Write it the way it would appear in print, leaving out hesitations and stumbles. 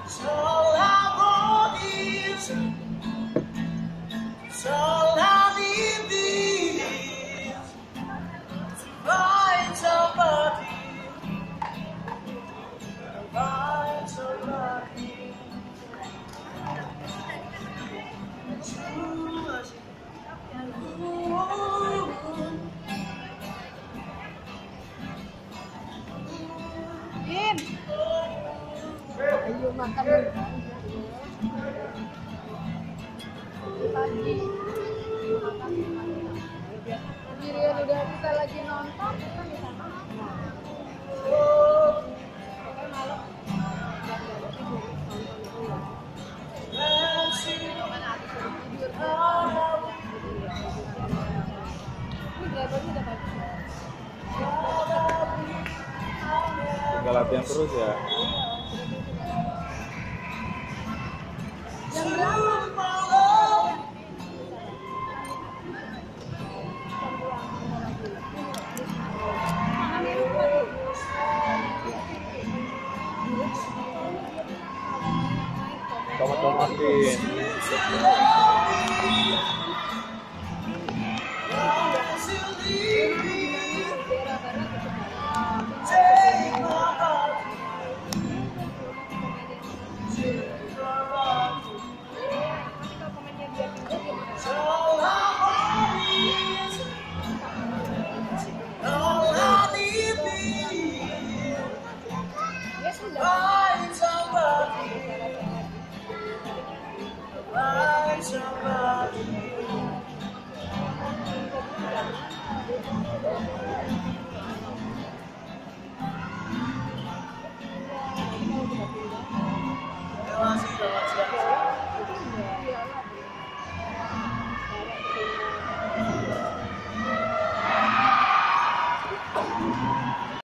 all I want is, all I need is to find somebody, find somebody. Im, ayo makan pagi. Sendirian udah kita lagi nonton kan di sana. Pokoknya malam nggak ada tidur nonton itu ya. Mana ada suruh tidur. Ini drivernya udah bagus. Tinggal latihan terus ya. Jam berapa? Tomat-tomatin.